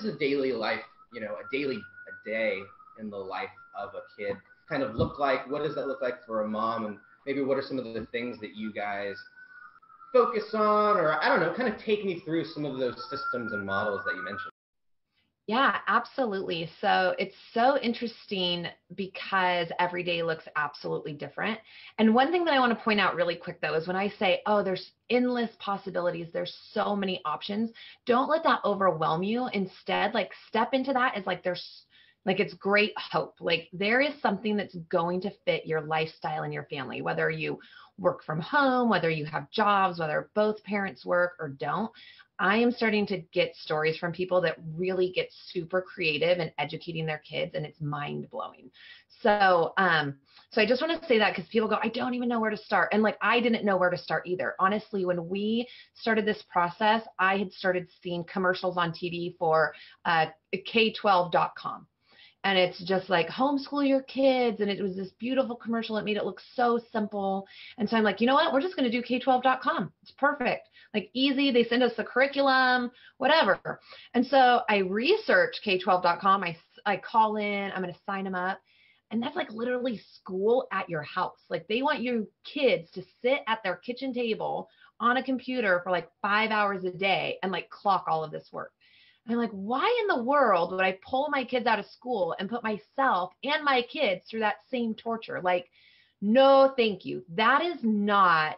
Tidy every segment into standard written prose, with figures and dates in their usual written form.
does a daily life, a day in the life of a kid kind of look like? What does that look like for a mom? And maybe what are some of the things that you guys focus on, or I don't know, kind of take me through some of those systems and models that you mentioned. Yeah, absolutely. So it's so interesting because every day looks absolutely different. And one thing that I want to point out really quick, though, is when I say, oh, there's endless possibilities, there's so many options, don't let that overwhelm you. Instead, like step into that as like it's great hope. Like there is something that's going to fit your lifestyle and your family, whether you work from home, whether you have jobs, whether both parents work or don't. I am starting to get stories from people that really get super creative in educating their kids, and it's mind blowing. So I just want to say that because people go, I don't even know where to start. And like, I didn't know where to start either. Honestly, when we started this process, I had started seeing commercials on TV for K12.com. And it's just like homeschool your kids. And it was this beautiful commercial. It made it look so simple. And so I'm like, you know what? We're just going to do K12.com. It's perfect. Like easy. They send us the curriculum, whatever. And so I research K12.com. I call in, I'm going to sign them up. And that's like literally school at your house. Like they want your kids to sit at their kitchen table on a computer for like 5 hours a day and like clock all of this work. I'm like, why in the world would I pull my kids out of school and put myself and my kids through that same torture? Like, no, thank you. That was not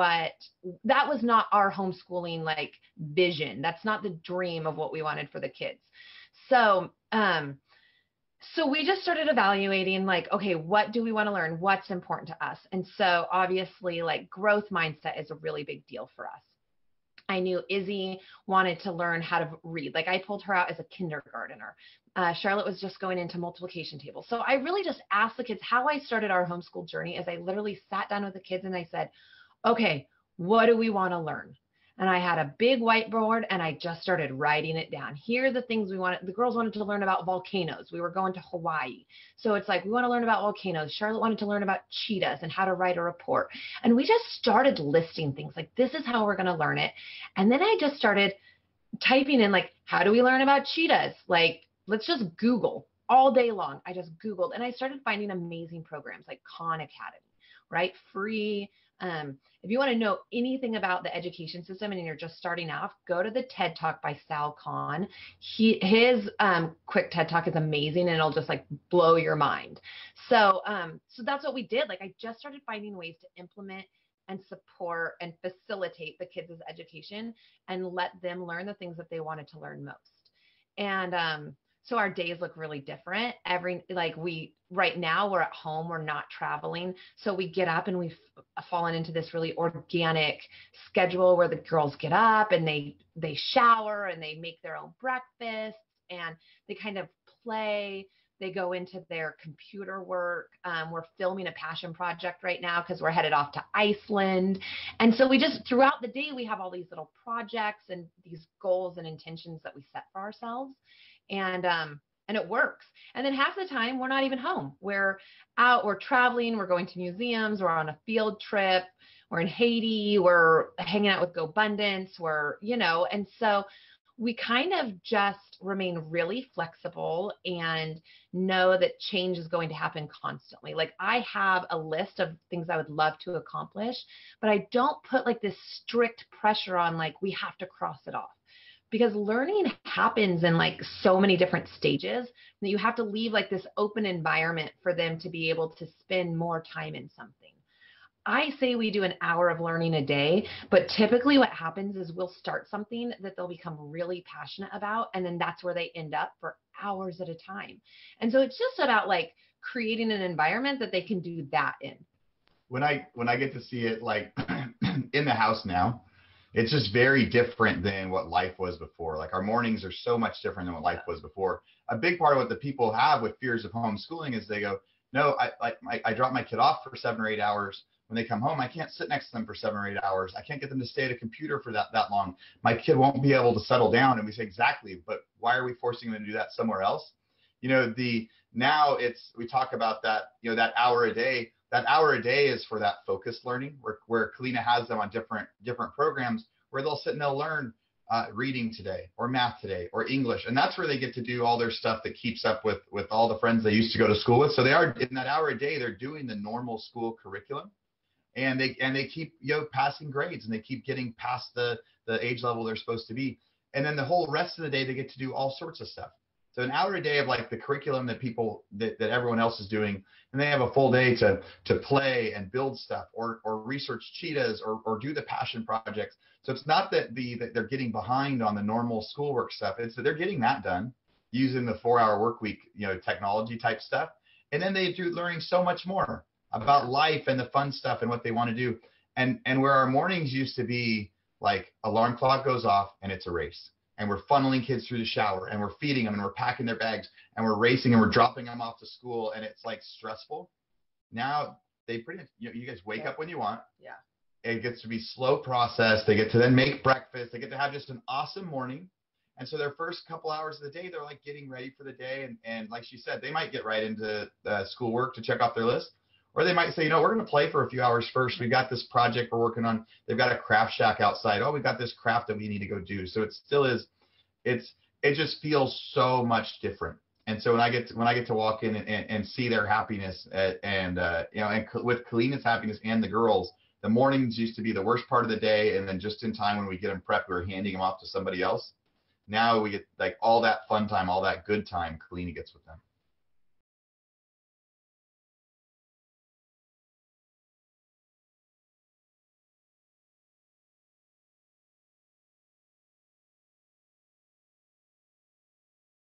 our homeschooling like vision. That's not the dream of what we wanted for the kids. So we just started evaluating like, okay, what do we want to learn? What's important to us? And so obviously like growth mindset is a really big deal for us. I knew Izzy wanted to learn how to read. Like I pulled her out as a kindergartner. Charlotte was just going into multiplication tables. So I really just asked the kids. How I started our homeschool journey is I literally sat down with the kids and I said, okay, what do we want to learn? And I had a big whiteboard and I just started writing it down. Here are the things we wanted. The girls wanted to learn about volcanoes. We were going to Hawaii. So it's like, we want to learn about volcanoes. Charlotte wanted to learn about cheetahs and how to write a report. And we just started listing things like, this is how we're going to learn it. And then I just started typing in like, how do we learn about cheetahs? Like, let's just Google all day long. I just Googled and I started finding amazing programs like Khan Academy, right? Free. If you want to know anything about the education system and you're just starting off, go to the TED Talk by Sal Khan. His quick TED Talk is amazing and it'll just like blow your mind. So that's what we did. Like I just started finding ways to implement and support and facilitate the kids' education and let them learn the things that they wanted to learn most. And so our days look really different. Right now we're at home, we're not traveling. So we get up and we've fallen into this really organic schedule where the girls get up and they shower and they make their own breakfasts and they kind of play. They go into their computer work. We're filming a passion project right now because we're headed off to Iceland. And so we just, throughout the day, we have all these little projects and these goals and intentions that we set for ourselves. And it works. And then half the time we're not even home. We're out, we're traveling, we're going to museums, we're on a field trip, we're in Haiti, we're hanging out with GoBundance, and so we kind of just remain really flexible and know that change is going to happen constantly. Like I have a list of things I would love to accomplish, but I don't put like this strict pressure on like, we have to cross it off. Because learning happens in like so many different stages that you have to leave like this open environment for them to be able to spend more time in something. I say we do an hour of learning a day, but typically what happens is we'll start something that they'll become really passionate about, and then that's where they end up for hours at a time. And so it's just about like creating an environment that they can do that in. When I get to see it like in the house now, it's just very different than what life was before. Like our mornings are so much different than what life was before. A big part of what the people have with fears of homeschooling is they go, no, I drop my kid off for 7 or 8 hours. When they come home, I can't sit next to them for 7 or 8 hours. I can't get them to stay at a computer for that long. My kid won't be able to settle down. And we say, exactly, but why are we forcing them to do that somewhere else? We talk about that, that hour a day. That hour a day is for that focused learning where Kalina has them on different programs where they'll sit and they'll learn reading today or math today or English. And that's where they get to do all their stuff that keeps up with all the friends they used to go to school with. So they are, in that hour a day, they're doing the normal school curriculum, and they keep, passing grades, and they keep getting past the age level they're supposed to be. And then the whole rest of the day, they get to do all sorts of stuff. So an hour a day of like the curriculum that that everyone else is doing, and they have a full day to play and build stuff or research cheetahs or do the passion projects. So it's not that they're getting behind on the normal schoolwork stuff. It's that they're getting that done using the 4-hour work week, technology type stuff. And then they do learning so much more about life and the fun stuff and what they want to do. And where our mornings used to be like alarm clock goes off and it's a race. And we're funneling kids through the shower, and we're feeding them, and we're packing their bags, and we're racing, and we're dropping them off to school, and it's like stressful. Now they pretty much, you guys wake up when you want. Yeah. It gets to be slow process. They get to then make breakfast. They get to have just an awesome morning. And so their first couple hours of the day, they're like getting ready for the day. And like she said, they might get right into schoolwork to check off their list. Or they might say, we're going to play for a few hours first. We've got this project we're working on. They've got a craft shack outside. Oh, we've got this craft that we need to go do. So it still is, it just feels so much different. And so when I get to walk in and see their happiness and with Kalina's happiness and the girls, the mornings used to be the worst part of the day. And then just in time when we get them prepped, we're handing them off to somebody else. Now we get like all that fun time, all that good time Kalina gets with them.